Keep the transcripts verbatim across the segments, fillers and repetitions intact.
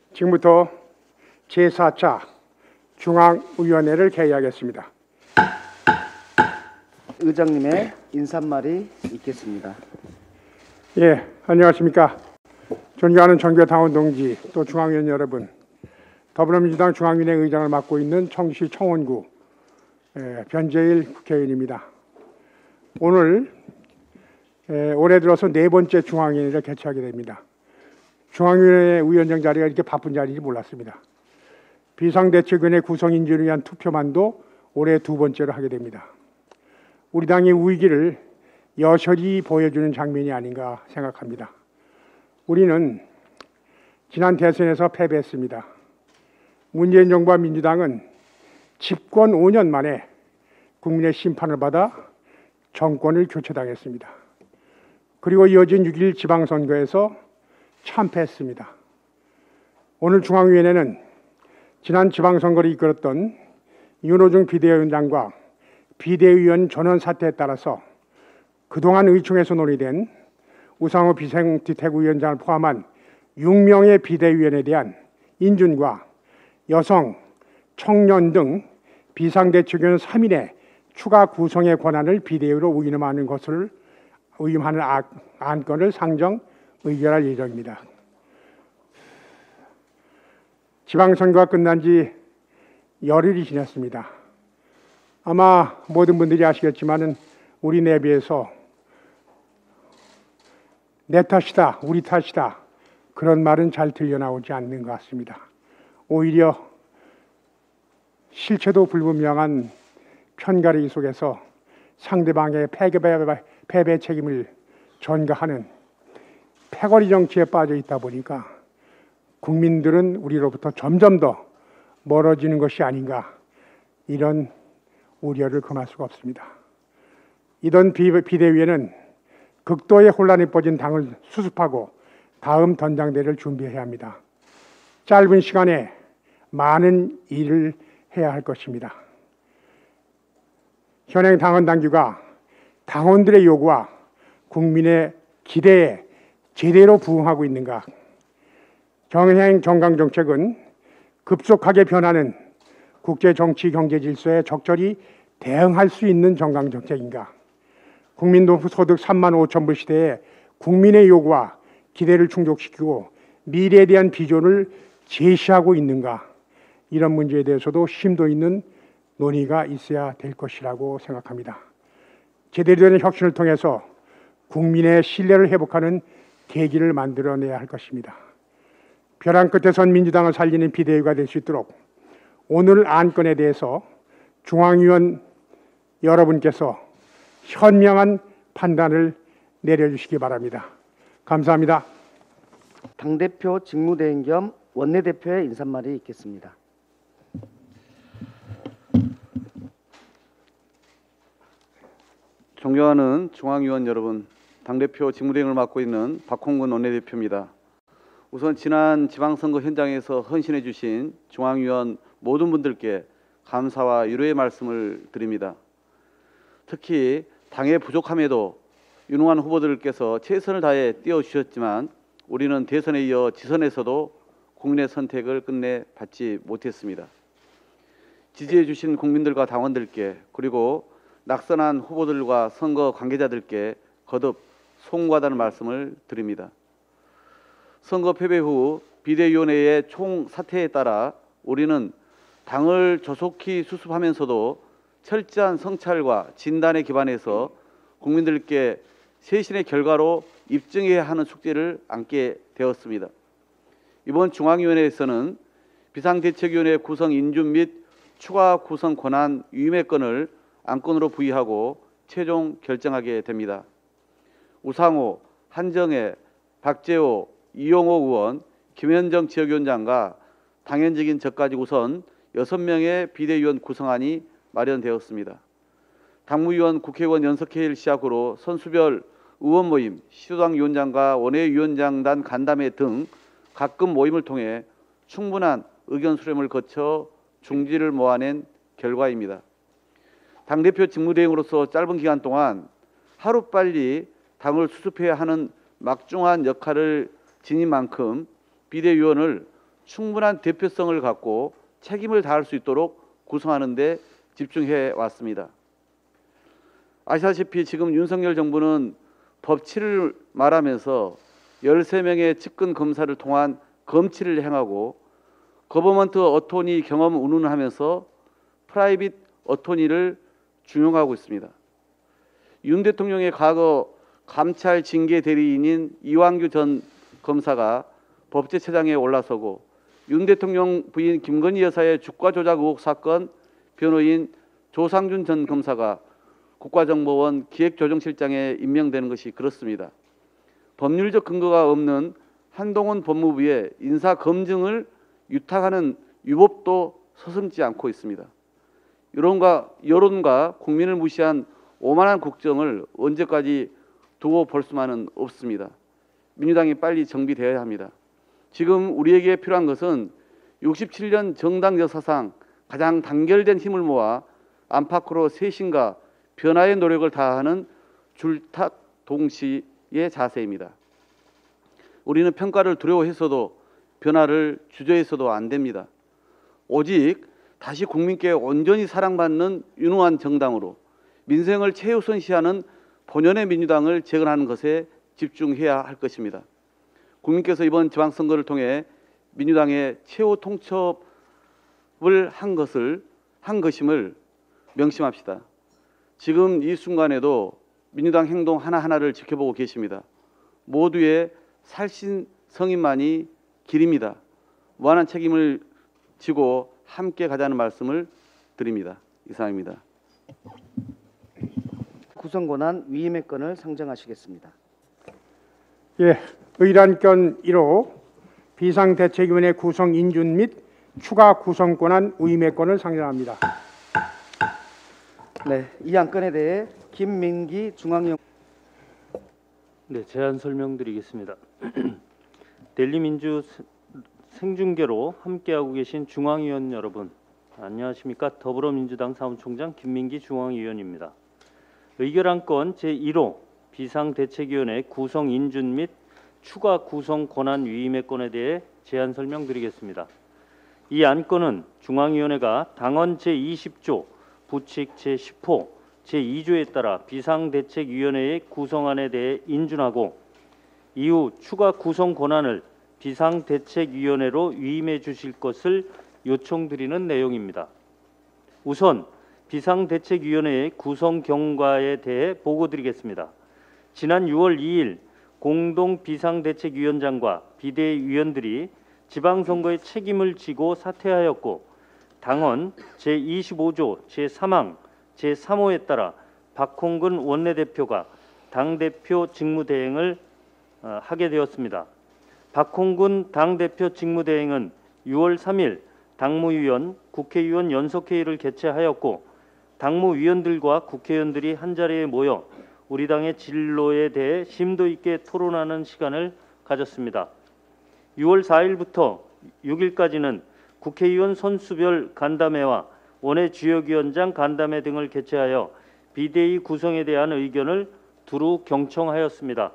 지금부터 제사 차 중앙위원회를 개의하겠습니다. 의장님의 인사말이 있겠습니다. 예, 안녕하십니까. 존경하는 전교 당원 동지, 또 중앙위원 여러분, 더불어민주당 중앙위원회 의장을 맡고 있는 청주시 청원구 예, 변재일 국회의원입니다. 오늘 예, 올해 들어서 네 번째 중앙위원회를 개최하게 됩니다. 중앙위원회 위원장 자리가 이렇게 바쁜 자리인지 몰랐습니다. 비상대책위원회 구성인준을 위한 투표만도 올해 두 번째로 하게 됩니다. 우리 당의 위기를 여실히 보여주는 장면이 아닌가 생각합니다. 우리는 지난 대선에서 패배했습니다. 문재인 정부와 민주당은 집권 오 년 만에 국민의 심판을 받아 정권을 교체당했습니다. 그리고 이어진 육 일 지방선거에서 참패했습니다. 오늘 중앙위원회는 지난 지방선거를 이끌었던 윤호중 비대위원장과 비대위원 전원 사태에 따라서 그동안 의총에서 논의된 우상호 비상대책위원장을 포함한 육 명의 비대위원에 대한 인준과 여성, 청년 등 비상대책위원 삼 인의 추가 구성의 권한을 비대위로 위임하는 것을 위임하는 안건을 상정 의결할 예정입니다. 지방선거가 끝난 지 열흘이 지났습니다. 아마 모든 분들이 아시겠지만 우리 내부에서 내 탓이다, 우리 탓이다 그런 말은 잘 들려나오지 않는 것 같습니다. 오히려 실체도 불분명한 편가르기 속에서 상대방의 패배, 패배 책임을 전가하는 패거리 정치에 빠져 있다 보니까 국민들은 우리로부터 점점 더 멀어지는 것이 아닌가 이런 우려를 금할 수가 없습니다. 이번 비대위에는 극도의 혼란에 빠진 당을 수습하고 다음 전당대회를 준비해야 합니다. 짧은 시간에 많은 일을 해야 할 것입니다. 현행 당원 당규가 당원들의 요구와 국민의 기대에 제대로 부응하고 있는가? 현행 정강정책은 급속하게 변하는 국제 정치 경제 질서에 적절히 대응할 수 있는 정강정책인가? 국민소득 삼만 오천 불 시대에 국민의 요구와 기대를 충족시키고 미래에 대한 비전을 제시하고 있는가? 이런 문제에 대해서도 심도 있는 논의가 있어야 될 것이라고 생각합니다. 제대로 된 혁신을 통해서 국민의 신뢰를 회복하는 계기를 만들어내야 할 것입니다. 벼랑 끝에 선 민주당을 살리는 비대위가 될 수 있도록 오늘 안건에 대해서 중앙위원 여러분께서 현명한 판단을 내려주시기 바랍니다. 감사합니다. 당대표 직무대행 겸 원내대표의 인사말이 있겠습니다. 존경하는 중앙위원 여러분, 당대표 직무대행을 맡고 있는 박홍근 원내대표입니다. 우선 지난 지방선거 현장에서 헌신해 주신 중앙위원 모든 분들께 감사와 위로의 말씀을 드립니다. 특히 당의 부족함에도 유능한 후보들께서 최선을 다해 띄워주셨지만 우리는 대선에 이어 지선에서도 국민의 선택을 끝내 받지 못했습니다. 지지해 주신 국민들과 당원들께 그리고 낙선한 후보들과 선거 관계자들께 거듭 송구하다는 말씀을 드립니다. 선거 패배 후 비대위원회의 총 사퇴에 따라 우리는 당을 조속히 수습하면서도 철저한 성찰과 진단에 기반해서 국민들께 쇄신의 결과로 입증해야 하는 숙제를 안게 되었습니다. 이번 중앙위원회에서는 비상대책위원회 구성 인준 및 추가 구성 권한 위임의 건을 안건으로 부의하고 최종 결정하게 됩니다. 우상호, 한정혜, 박재호, 이용호 의원, 김현정 지역위원장과 당연직인 저까지 우선 여섯 명의 비대위원 구성안이 마련되었습니다. 당무위원 국회의원 연석회의를 시작으로 선수별 의원 모임, 시도당 위원장과 원외위원장단 간담회 등 가끔 모임을 통해 충분한 의견 수렴을 거쳐 중지를 모아낸 결과입니다. 당대표 직무대행으로서 짧은 기간 동안 하루빨리 당을 수습해야 하는 막중한 역할을 지닌 만큼 비대위원을 충분한 대표성을 갖고 책임을 다할 수 있도록 구성하는 데 집중해 왔습니다. 아시다시피 지금 윤석열 정부는 법치를 말하면서 열세 명의 측근 검사를 통한 검치를 행하고 거버먼트 어토니 경험 운운하면서 프라이빗 어토니를 중용하고 있습니다. 윤 대통령의 과거 감찰 징계 대리인인 이완규 전 검사가 법제처장에 올라서고 윤 대통령 부인 김건희 여사의 주가 조작 의혹 사건 변호인 조상준 전 검사가 국가정보원 기획조정실장에 임명되는 것이 그렇습니다. 법률적 근거가 없는 한동훈 법무부의 인사 검증을 유탁하는 유법도 서슴지 않고 있습니다. 여론과, 여론과 국민을 무시한 오만한 국정을 언제까지 두고 볼 수만은 없습니다. 민주당이 빨리 정비되어야 합니다. 지금 우리에게 필요한 것은 육십칠 년 정당 역사상 가장 단결된 힘을 모아 안팎으로 쇄신과 변화의 노력을 다하는 줄탁 동시의 자세입니다. 우리는 평가를 두려워해서도 변화를 주저해서도 안 됩니다. 오직 다시 국민께 온전히 사랑받는 유능한 정당으로 민생을 최우선시하는 본연의 민주당을 재건하는 것에 집중해야 할 것입니다. 국민께서 이번 지방선거를 통해 민주당의 최후 통첩을 한 것을 한 것임을 명심합시다. 지금 이 순간에도 민주당 행동 하나하나를 지켜보고 계십니다. 모두의 살신성인만이 길입니다. 무한한 책임을 지고 함께 가자는 말씀을 드립니다. 이상입니다. 구성권한 위임의 건을 상정하시겠습니다. 예, 의란건 일 호 비상대책위원회 구성 인준 및 추가 구성권한 위임의건을 상정합니다. 네, 이 안건에 대해 김민기 중앙영 네, 제안 설명드리겠습니다. 델리민주 생중계로 함께하고 계신 중앙위원 여러분, 안녕하십니까? 더불어민주당 사무총장 김민기 중앙위원입니다. 의결안건 제일 호 비상대책위원회 구성 인준 및 추가 구성 권한 위임의 건에 대해 제안 설명드리겠습니다. 이 안건은 중앙위원회가 당헌 제이십 조 부칙 제십 호 제이 조에 따라 비상대책위원회의 구성안에 대해 인준하고 이후 추가 구성 권한을 비상대책위원회로 위임해 주실 것을 요청드리는 내용입니다. 우선 비상대책위원회의 구성 경과에 대해 보고드리겠습니다. 지난 유월 이일 공동 비상대책위원장과 비대위원들이 지방선거의 책임을 지고 사퇴하였고 당헌 제이십오 조 제삼 항 제삼 호에 따라 박홍근 원내대표가 당대표 직무대행을 하게 되었습니다. 박홍근 당대표 직무대행은 유월 삼일 당무위원, 국회의원 연석회의를 개최하였고 당무위원들과 국회의원들이 한자리에 모여 우리 당의 진로에 대해 심도 있게 토론하는 시간을 가졌습니다. 유월 사일부터 육일까지는 국회의원 선수별 간담회와 원외 지역위원장 간담회 등을 개최하여 비대위 구성에 대한 의견을 두루 경청하였습니다.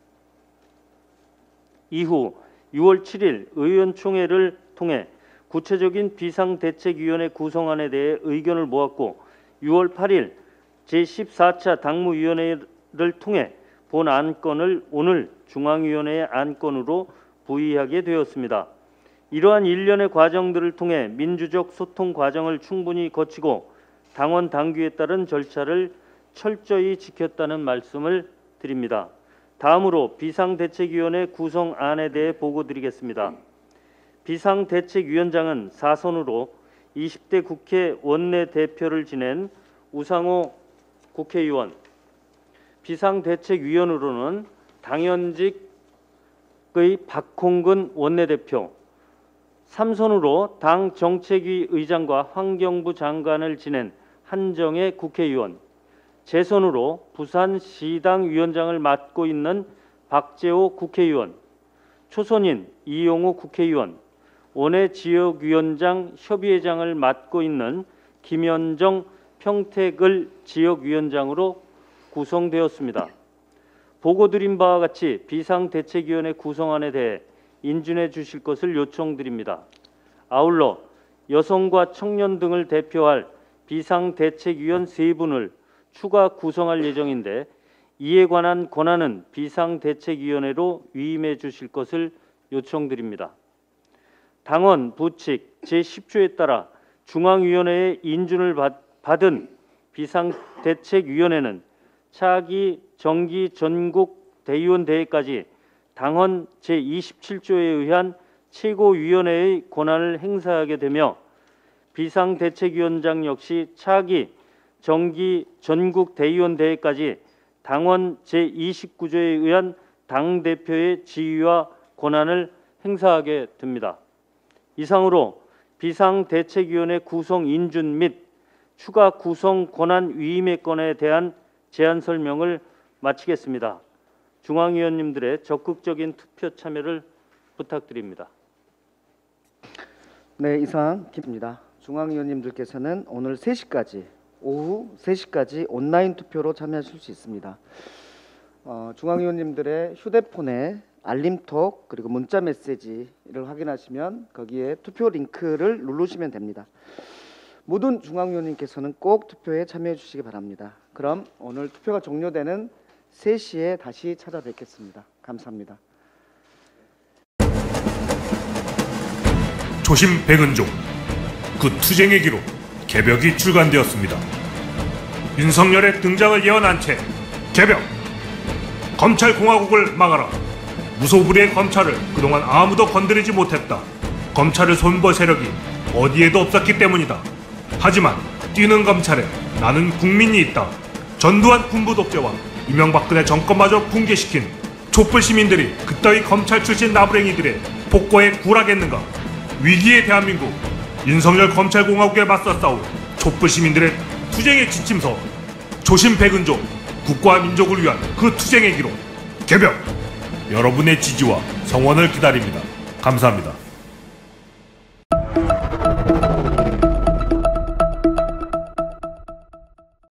이후 유월 칠일 의원총회를 통해 구체적인 비상대책위원회 구성안에 대해 의견을 모았고 유월 팔일 제십사 차 당무위원회를 통해 본 안건을 오늘 중앙위원회의 안건으로 부의하게 되었습니다. 이러한 일련의 과정들을 통해 민주적 소통 과정을 충분히 거치고 당원 당규에 따른 절차를 철저히 지켰다는 말씀을 드립니다. 다음으로 비상대책위원회 구성안에 대해 보고드리겠습니다. 비상대책위원장은 사선으로 이십 대 국회 원내대표를 지낸 우상호 국회의원, 비상대책위원으로는 당연직의 박홍근 원내대표, 삼선으로 당 정책위 의장과 환경부 장관을 지낸 한정혜 국회의원, 재선으로 부산시당 위원장을 맡고 있는 박재호 국회의원, 초선인 이용호 국회의원, 원외 지역위원장 협의회장을 맡고 있는 김현정 평택을 지역위원장으로 구성되었습니다. 보고드린 바와 같이 비상대책위원회 구성안에 대해 인준해 주실 것을 요청드립니다. 아울러 여성과 청년 등을 대표할 비상대책위원 세 분을 추가 구성할 예정인데 이에 관한 권한은 비상대책위원회로 위임해 주실 것을 요청드립니다. 당원, 부칙 제십 조에 따라 중앙위원회의 인준을 받, 받은 비상대책위원회는 차기 정기 전국 대의원 대회까지 당헌 제이십칠 조에 의한 최고위원회의 권한을 행사하게 되며 비상대책위원장 역시 차기 정기 전국 대의원 대회까지 당헌 제이십구 조에 의한 당대표의 지위와 권한을 행사하게 됩니다. 이상으로 비상대책위원회 구성 인준 및 추가 구성 권한 위임의 건에 대한 제안 설명을 마치겠습니다. 중앙위원님들의 적극적인 투표 참여를 부탁드립니다. 네, 이상 김입니다. 중앙위원님들께서는 오늘 세 시까지 오후 세 시까지 온라인 투표로 참여하실 수 있습니다. 어, 중앙위원님들의 휴대폰에 알림톡 그리고 문자 메시지를 확인하시면 거기에 투표 링크를 누르시면 됩니다. 모든 중앙위원님께서는 꼭 투표에 참여해 주시기 바랍니다. 그럼 오늘 투표가 종료되는 세 시에 다시 찾아뵙겠습니다. 감사합니다. 초심 백은종 그 투쟁의 기로 개벽이 출간되었습니다. 윤석열의 등장을 예언한 채 개벽 검찰공화국을 막아라. 무소불위의 검찰을 그동안 아무도 건드리지 못했다. 검찰을 손볼 세력이 어디에도 없었기 때문이다. 하지만 뛰는 검찰에 나는 국민이 있다. 전두환 군부 독재와 이명박근혜 정권마저 붕괴시킨 촛불 시민들이 그따위 검찰 출신 나부랭이들의 폭거에 굴하겠는가. 위기의 대한민국 윤석열 검찰공화국에 맞서 싸울 촛불 시민들의 투쟁의 지침서 초심 백은종 국가와 민족을 위한 그 투쟁의 기로 개벽. 여러분의 지지와 성원을 기다립니다. 감사합니다.